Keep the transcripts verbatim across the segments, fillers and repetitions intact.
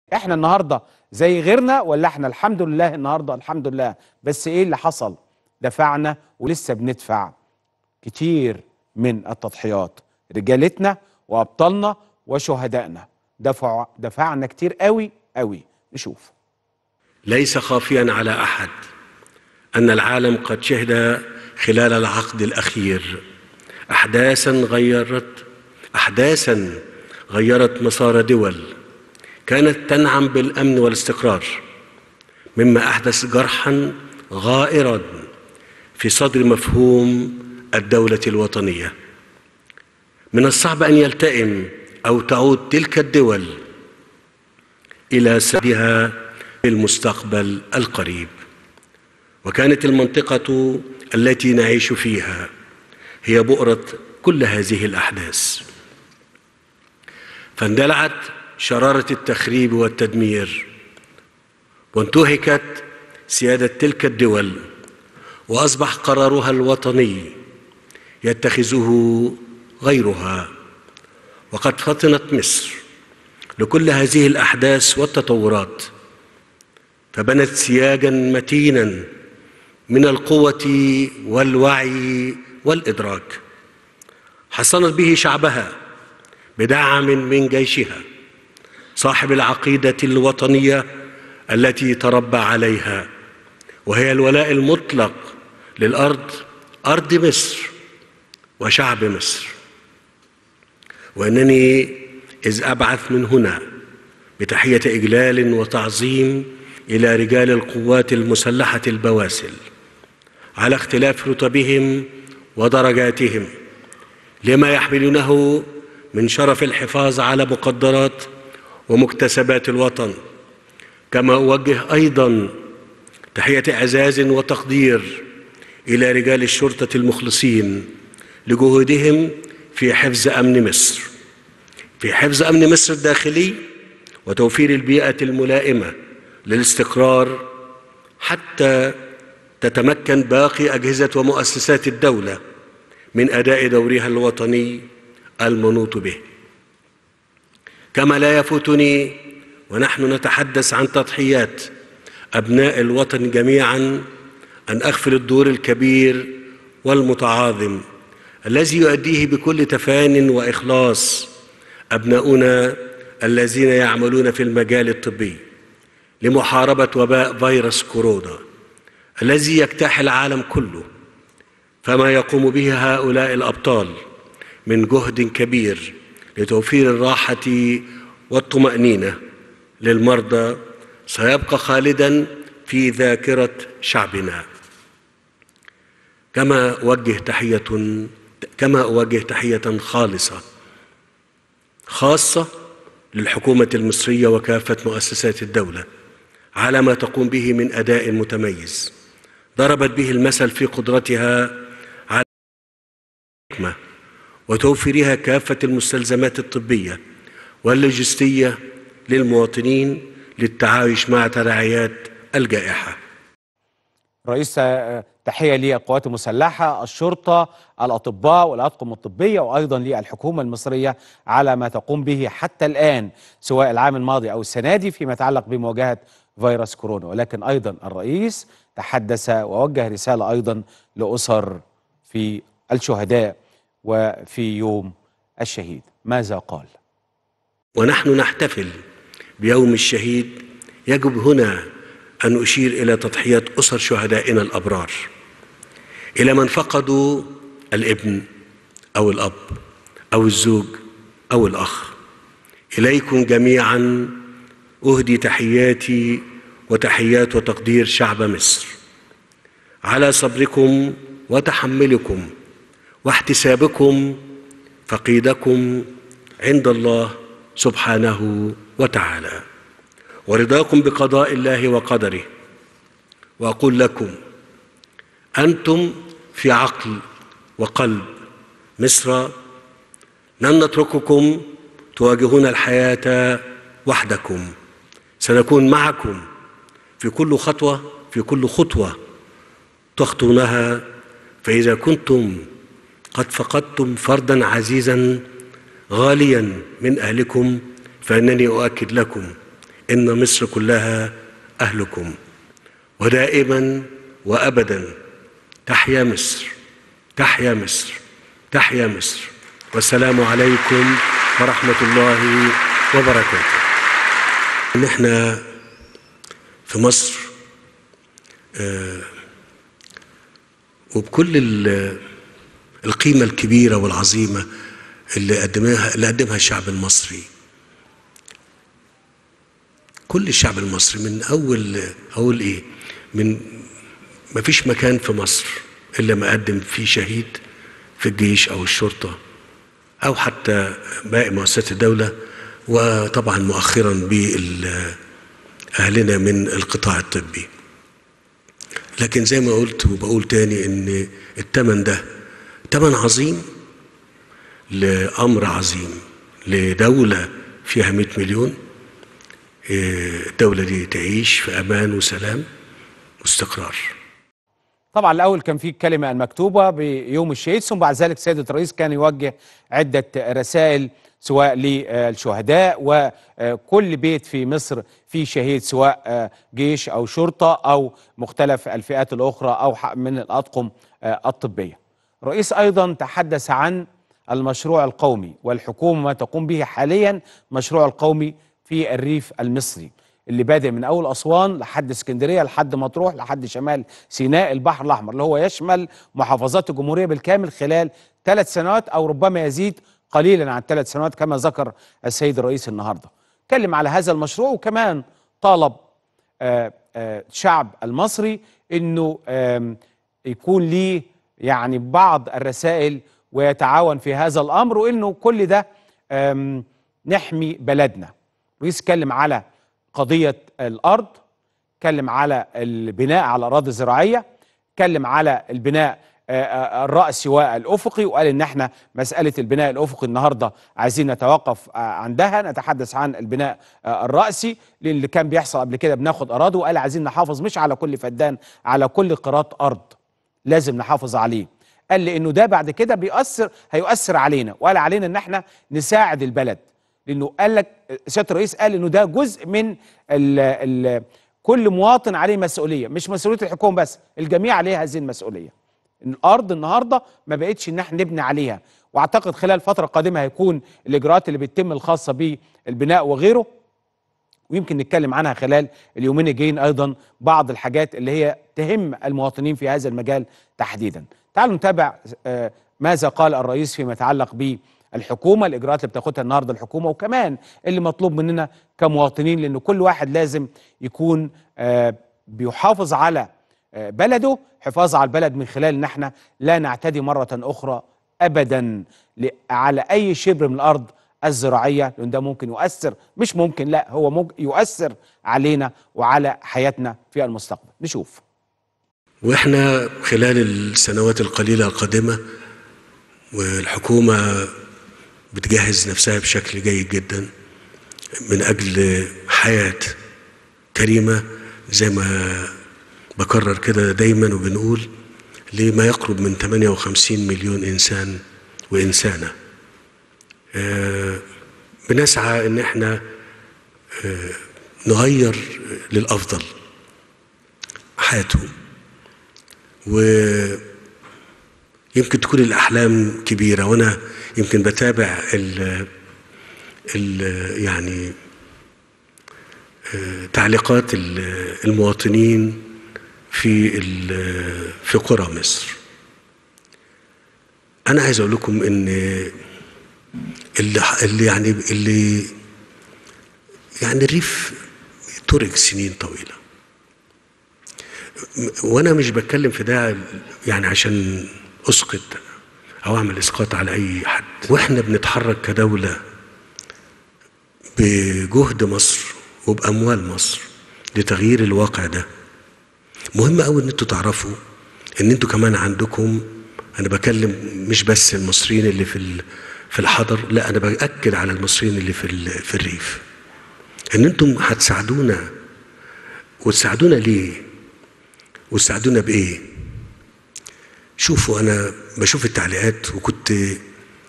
احنا النهارده زي غيرنا ولا احنا الحمد لله النهارده الحمد لله؟ بس ايه اللي حصل؟ دفعنا ولسه بندفع كتير من التضحيات. رجالتنا وابطالنا وشهدائنا دفعوا دفعنا كتير قوي قوي. نشوف. ليس خافيا على احد ان العالم قد شهد خلال العقد الاخير احداثا غيرت احداثا غيرت مسار دول كانت تنعم بالامن والاستقرار، مما احدث جرحا غائرا في صدر مفهوم الدولة الوطنية. من الصعب ان يلتئم او تعود تلك الدول الى سدها في المستقبل القريب، وكانت المنطقة التي نعيش فيها هي بؤرة كل هذه الأحداث، فاندلعت شرارة التخريب والتدمير وانتهكت سيادة تلك الدول، وأصبح قرارها الوطني يتخذه غيرها. وقد فطنت مصر لكل هذه الأحداث والتطورات، فبنت سياجا متينا من القوة والوعي والإدراك، حصنت به شعبها بدعم من جيشها صاحب العقيدة الوطنية التي تربى عليها، وهي الولاء المطلق للأرض، أرض مصر وشعب مصر. وأنني إذ أبعث من هنا بتحية إجلال وتعظيم إلى رجال القوات المسلحة البواسل على اختلاف رتبهم ودرجاتهم لما يحملونه من شرف الحفاظ على مقدرات ومكتسبات الوطن، كما أوجه أيضا تحية إعزاز وتقدير إلى رجال الشرطة المخلصين لجهودهم في حفظ أمن مصر في حفظ أمن مصر الداخلي وتوفير البيئة الملائمة للاستقرار، حتى تتمكن باقي أجهزة ومؤسسات الدولة من أداء دورها الوطني المنوط به. كما لا يفوتني ونحن نتحدث عن تضحيات أبناء الوطن جميعا أن أغفل الدور الكبير والمتعاظم الذي يؤديه بكل تفان وإخلاص أبناؤنا الذين يعملون في المجال الطبي لمحاربة وباء فيروس كورونا الذي يجتاح العالم كله. فما يقوم به هؤلاء الأبطال من جهد كبير لتوفير الراحة والطمأنينة للمرضى سيبقى خالدا في ذاكرة شعبنا. كما أوجه تحية كما أوجه تحية خالصة خاصة للحكومة المصرية وكافة مؤسسات الدولة على ما تقوم به من أداء متميز ضربت به المثل في قدرتها على الحكمة وتوفيرها كافة المستلزمات الطبية واللوجستية للمواطنين للتعايش مع تداعيات الجائحة. رئيس تحية للقوات المسلحة، الشرطة، الأطباء والأطقم الطبية، وأيضا للحكومة المصرية على ما تقوم به حتى الآن سواء العام الماضي أو السنة دي فيما يتعلق بمواجهة فيروس كورونا. ولكن أيضا الرئيس تحدث ووجه رسالة أيضا لأسر في الشهداء وفي يوم الشهيد. ماذا قال؟ ونحن نحتفل بيوم الشهيد، يجب هنا أن أشير إلى تضحيات أسر شهدائنا الأبرار، إلى من فقدوا الابن أو الأب أو الزوج أو الأخ. إليكم جميعا أهدي تحياتي وتحيات وتقدير شعب مصر على صبركم وتحملكم واحتسابكم فقيدكم عند الله سبحانه وتعالى، ورضاكم بقضاء الله وقدره. وأقول لكم أنتم في عقل وقلب مصر، لن نترككم تواجهون الحياة وحدكم، سنكون معكم في كل خطوة في كل خطوة تخطونها. فإذا كنتم قد فقدتم فردا عزيزا غاليا من أهلكم، فإنني أؤكد لكم إن مصر كلها أهلكم، ودائما وأبدا تحيا مصر، تحيا مصر، تحيا مصر، والسلام عليكم ورحمة الله وبركاته. نحن في مصر آه وبكل القيمة الكبيرة والعظيمة اللي قدمها اللي قدمها الشعب المصري، كل الشعب المصري من أول أقول إيه من ما فيش مكان في مصر إلا ما قدم فيه شهيد في الجيش أو الشرطة أو حتى باقي مؤسسات الدولة، وطبعا مؤخرا بأهلنا من القطاع الطبي. لكن زي ما قلت وبقول تاني إن الثمن ده ثمن عظيم لأمر عظيم، لدولة فيها مئة مليون. الدولة دي تعيش في أمان وسلام واستقرار. طبعا الأول كان في الكلمة المكتوبة بيوم الشهيد، ثم بعد ذلك سيادة الرئيس كان يوجه عدة رسائل سواء للشهداء، وكل بيت في مصر فيه شهيد سواء جيش أو شرطة أو مختلف الفئات الأخرى أو من الأطقم الطبية. الرئيس أيضا تحدث عن المشروع القومي والحكومة ما تقوم به حاليا، مشروع القومي في الريف المصري اللي بادئ من أول أسوان لحد اسكندرية لحد مطروح لحد شمال سيناء البحر الأحمر، اللي هو يشمل محافظات الجمهورية بالكامل خلال ثلاث سنوات أو ربما يزيد قليلا عن ثلاث سنوات كما ذكر السيد الرئيس النهارده. اتكلم على هذا المشروع، وكمان طالب آآ آآ الشعب المصري انه يكون ليه يعني بعض الرسائل ويتعاون في هذا الامر، وانه كل ده نحمي بلدنا. الرئيس اتكلم على قضيه الارض، اتكلم على البناء على اراضي زراعيه، اتكلم على البناء الرأسي والأفقي، وقال إن احنا مسألة البناء الأفقي النهارده عايزين نتوقف عندها، نتحدث عن البناء الرأسي اللي كان بيحصل قبل كده بناخد أراضي، وقال عايزين نحافظ مش على كل فدان، على كل قيراط أرض لازم نحافظ عليه. قال لي إنه ده بعد كده بيأثر هيؤثر علينا، وقال علينا إن احنا نساعد البلد، لأنه قال لك سيادة الرئيس قال إنه ده جزء من ال ال كل مواطن عليه مسؤولية، مش مسؤولية الحكومة بس، الجميع عليه هذه المسؤولية. الارض النهارده ما بقتش ان احنا نبني عليها، واعتقد خلال الفتره القادمه هيكون الاجراءات اللي بتتم الخاصه بالبناء وغيره، ويمكن نتكلم عنها خلال اليومين الجايين ايضا بعض الحاجات اللي هي تهم المواطنين في هذا المجال تحديدا. تعالوا نتابع ماذا قال الرئيس فيما يتعلق بالحكومه، الاجراءات اللي بتاخدها النهارده الحكومه، وكمان اللي مطلوب مننا كمواطنين، لان كل واحد لازم يكون بيحافظ على بلده، حفاظ على البلد من خلال ان احنا لا نعتدي مرة اخرى ابدا على اي شبر من الارض الزراعية، لان ده ممكن يؤثر، مش ممكن لا هو ممكن يؤثر علينا وعلى حياتنا في المستقبل. نشوف. واحنا خلال السنوات القليلة القادمة والحكومة بتجهز نفسها بشكل جيد جدا من اجل حياة كريمة، زي ما بكرر كده دايما وبنقول لما يقرب من ثمانية وخمسين مليون إنسان وإنسانة. آه بنسعى إن احنا آه نغير للأفضل حياتهم، ويمكن تكون الأحلام كبيرة، وأنا يمكن بتابع ال ال يعني آه تعليقات المواطنين في في قرى مصر. أنا عايز أقول لكم إن اللي اللي يعني اللي يعني الريف ترك سنين طويلة، وأنا مش بتكلم في ده يعني عشان أسقط أو أعمل إسقاط على أي حد، وإحنا بنتحرك كدولة بجهد مصر وبأموال مصر لتغيير الواقع ده. مهم قوي ان انتوا تعرفوا ان انتوا كمان عندكم، انا بكلم مش بس المصريين اللي في في الحضر، لا انا باكد على المصريين اللي في في الريف، ان انتم هتساعدونا. وتساعدونا ليه؟ وتساعدونا بايه؟ شوفوا، انا بشوف التعليقات وكنت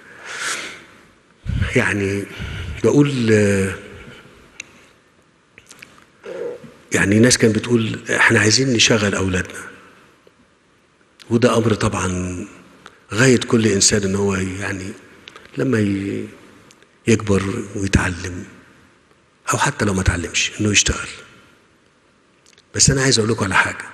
يعني بقول يعني ناس كانت بتقول احنا عايزين نشغل اولادنا، وده امر طبعا غاية كل انسان ان هو يعني لما يكبر ويتعلم، او حتى لو ما اتعلمش انه يشتغل. بس انا عايز اقول لكم على حاجة،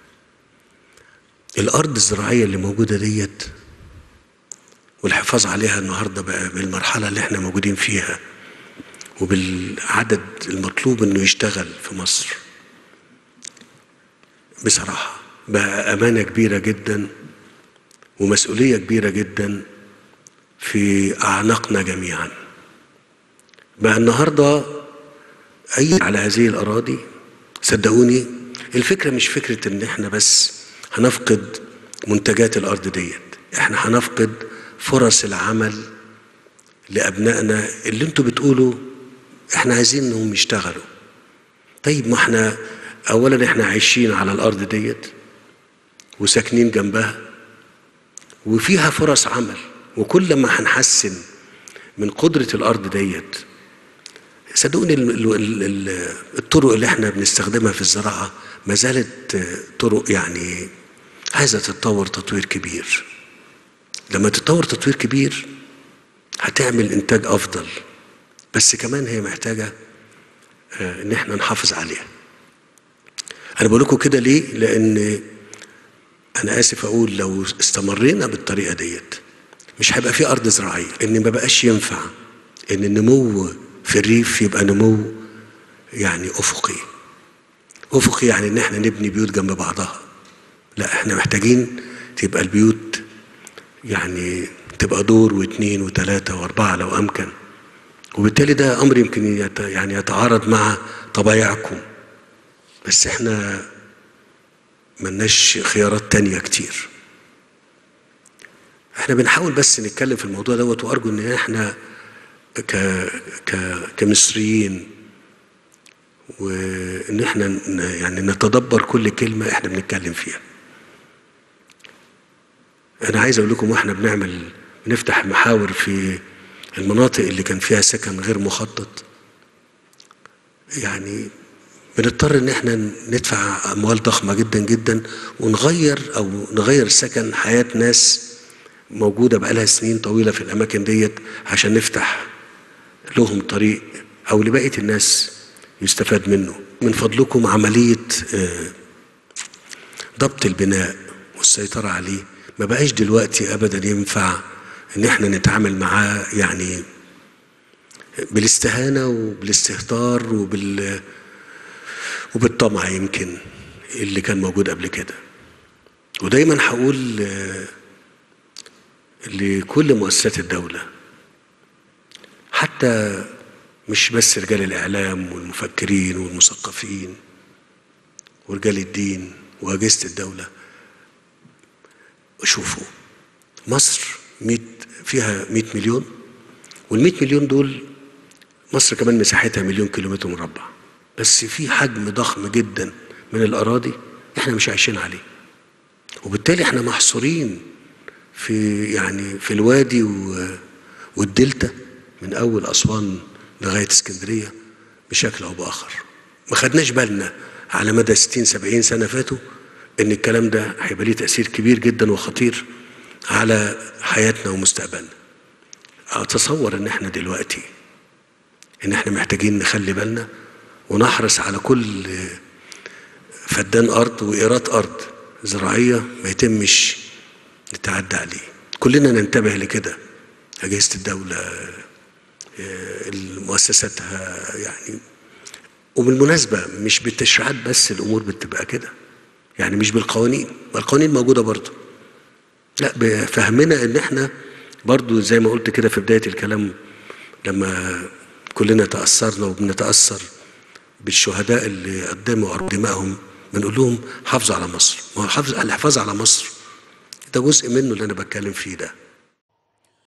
الارض الزراعية اللي موجودة ديت والحفاظ عليها النهاردة بقى بالمرحلة اللي احنا موجودين فيها وبالعدد المطلوب انه يشتغل في مصر، بصراحة بقى امانة كبيرة جدا ومسؤولية كبيرة جدا في اعناقنا جميعا. بقى النهاردة اي على هذه الاراضي، صدقوني الفكرة مش فكرة ان احنا بس هنفقد منتجات الارض ديت، احنا هنفقد فرص العمل لابنائنا اللي انتوا بتقولوا احنا عايزين انهم يشتغلوا. طيب ما احنا اولا احنا عايشين على الارض ديت وساكنين جنبها وفيها فرص عمل، وكل ما هنحسن من قدرة الارض ديت، صدقوني الطرق اللي احنا بنستخدمها في الزراعة ما زالت طرق يعني عايزة تتطور تطوير كبير. لما تتطور تطوير كبير هتعمل انتاج افضل، بس كمان هي محتاجة ان احنا نحافظ عليها. انا بقول لكم كده ليه؟ لان انا اسف اقول لو استمرينا بالطريقة ديت مش هيبقى في ارض زراعية، ان ما بقاش ينفع ان النمو في الريف يبقى نمو يعني افقي. افقي يعني ان احنا نبني بيوت جنب بعضها، لا احنا محتاجين تبقى البيوت يعني تبقى دور واثنين وثلاثة واربعة لو امكن، وبالتالي ده امر يمكن يت يعني يتعارض مع طبايعكم، بس احنا ملناش خيارات تانية كتير. احنا بنحاول بس نتكلم في الموضوع دوت، وارجو ان احنا ك ك كمصريين وان احنا يعني نتدبر كل كلمة احنا بنتكلم فيها. انا عايز اقول لكم واحنا بنعمل بنفتح محاور في المناطق اللي كان فيها سكن غير مخطط، يعني بنضطر ان احنا ندفع اموال ضخمة جدا جدا ونغير او نغير سكن حياة ناس موجودة بقالها سنين طويلة في الاماكن ديت عشان نفتح لهم طريق او لبقية الناس يستفاد منه. من فضلكم عملية ضبط البناء والسيطرة عليه ما بقاش دلوقتي ابدا ينفع ان احنا نتعامل معاه يعني بالاستهانة وبالاستهتار وبال وبالطمع يمكن اللي كان موجود قبل كده. ودايما هقول لكل مؤسسات الدولة، حتى مش بس رجال الإعلام والمفكرين والمثقفين ورجال الدين وأجهزة الدولة، شوفوا مصر ميت فيها مية مليون، والمية مليون دول مصر كمان مساحتها مليون كيلومتر مربع، بس في حجم ضخم جدا من الأراضي احنا مش عايشين عليه، وبالتالي احنا محصورين في يعني في الوادي والدلتا من أول أسوان لغاية اسكندرية بشكل أو بآخر. ما خدناش بالنا على مدى ستين سبعين سنة فاتوا إن الكلام ده هيبقى ليه تأثير كبير جدا وخطير على حياتنا ومستقبلنا. أتصور إن إحنا دلوقتي إن إحنا محتاجين نخلي بالنا ونحرص على كل فدان أرض وإيراد أرض زراعية ما يتمش نتعدى عليه. كلنا ننتبه لكده، أجهزة الدولة، مؤسساتها يعني. وبالمناسبة مش بالتشريعات بس الأمور بتبقى كده، يعني مش بالقوانين، القوانين موجودة برضو، لا بفهمنا إن إحنا برضو زي ما قلت كده في بداية الكلام لما كلنا تأثرنا وبنتأثر بالشهداء اللي قدموا دمائهم، بنقول لهم حافظوا على مصر. ما هو الحفاظ على مصر ده جزء منه اللي أنا بتكلم فيه ده.